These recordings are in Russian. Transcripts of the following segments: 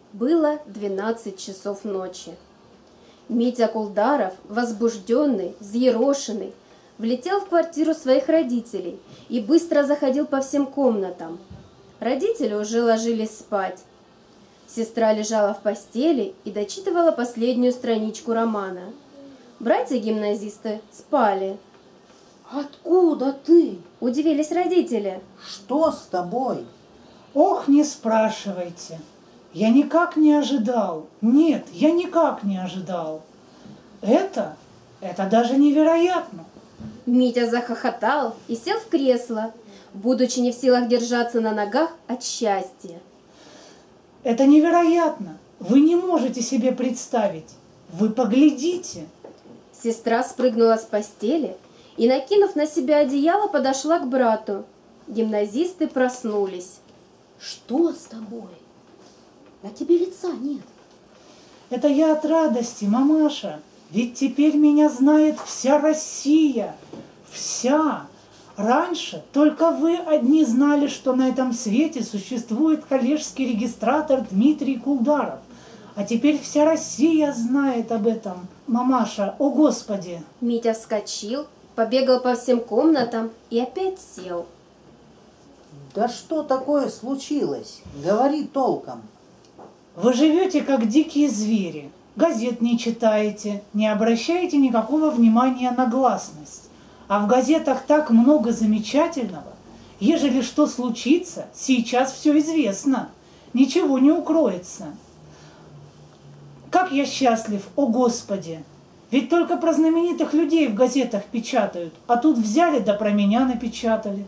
Было 12 часов ночи. Митя Кулдаров, возбужденный, взъерошенный, влетел в квартиру своих родителей и быстро заходил по всем комнатам. Родители уже ложились спать. Сестра лежала в постели и дочитывала последнюю страничку романа. Братья-гимназисты спали. «Откуда ты?» – удивились родители. «Что с тобой?» «Ох, не спрашивайте. Я никак не ожидал. Нет, я никак не ожидал. Это даже невероятно». Митя захохотал и сел в кресло, будучи не в силах держаться на ногах от счастья. «Это невероятно. Вы не можете себе представить. Вы поглядите». Сестра спрыгнула с постели и, накинув на себя одеяло, подошла к брату. Гимназисты проснулись. «Что с тобой? На тебе лица нет». «Это я от радости, мамаша. Ведь теперь меня знает вся Россия. Вся. Раньше только вы одни знали, что на этом свете существует коллежский регистратор Дмитрий Кулдаров. А теперь вся Россия знает об этом. Мамаша, о Господи!» Митя вскочил, побегал по всем комнатам и опять сел. «Да что такое случилось? Говори толком». «Вы живете как дикие звери. Газет не читаете, не обращаете никакого внимания на гласность. А в газетах так много замечательного. Ежели что случится, сейчас все известно. Ничего не укроется. Как я счастлив, о Господи! Ведь только про знаменитых людей в газетах печатают, а тут взяли да про меня напечатали».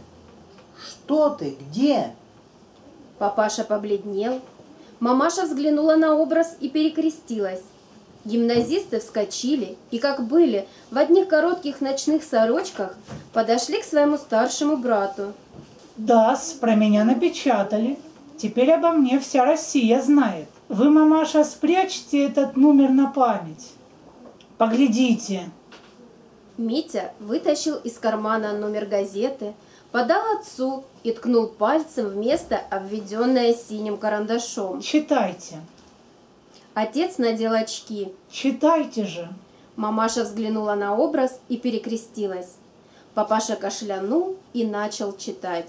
«Что ты? Где?» Папаша побледнел. Мамаша взглянула на образ и перекрестилась. Гимназисты вскочили и, как были, в одних коротких ночных сорочках, подошли к своему старшему брату. «Да-с, про меня напечатали. Теперь обо мне вся Россия знает. Вы, мамаша, спрячьте этот номер на память. Поглядите». Митя вытащил из кармана номер газеты, подал отцу и ткнул пальцем в место, обведенное синим карандашом. «Читайте». Отец надел очки. «Читайте же». Мамаша взглянула на образ и перекрестилась. Папаша кашлянул и начал читать.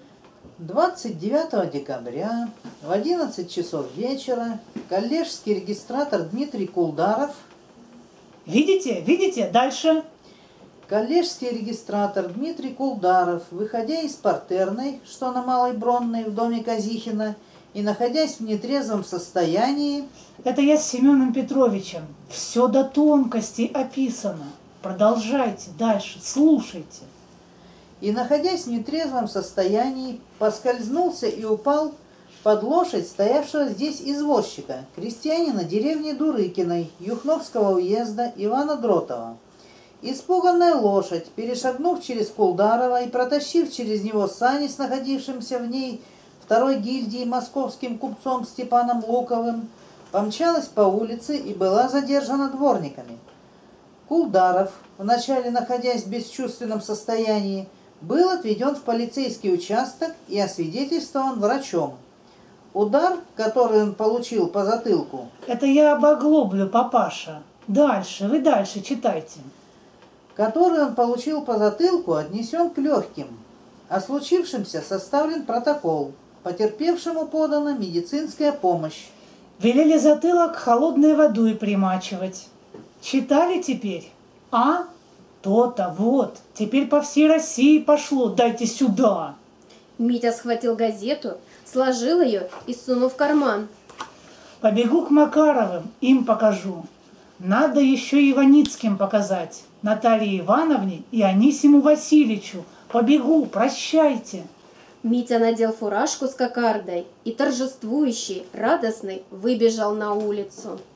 29 декабря в 11 часов вечера коллежский регистратор Дмитрий Кулдаров. Видите? Видите? Дальше. Коллежский регистратор Дмитрий Кулдаров, выходя из партерной, что на Малой Бронной в доме Казихина, и находясь в нетрезвом состоянии... Это я с Семеном Петровичем. Все до тонкостей описано. Продолжайте дальше, слушайте. И, находясь в нетрезвом состоянии, поскользнулся и упал под лошадь стоявшего здесь извозчика, крестьянина деревни Дурыкиной, Юхновского уезда Ивана Дротова. Испуганная лошадь, перешагнув через Кулдарова и протащив через него сани с находившимся в ней второй гильдии московским купцом Степаном Луковым, помчалась по улице и была задержана дворниками. Кулдаров, вначале находясь в бесчувственном состоянии, был отведен в полицейский участок и освидетельствован врачом. Удар, который он получил по затылку... Это я об оглоблю, папаша. Дальше, вы дальше читайте. Который он получил по затылку, отнесен к легким. О случившемся составлен протокол. Потерпевшему подана медицинская помощь. Велели затылок холодной водой примачивать. Читали теперь? А? То-то, вот. Теперь по всей России пошло. Дайте сюда. Митя схватил газету, сложил ее и сунул в карман. Побегу к Макаровым, им покажу. Надо еще Иваницким показать. Наталье Ивановне и Анисиму Васильевичу. Побегу, прощайте. Митя надел фуражку с кокардой и торжествующий, радостный выбежал на улицу.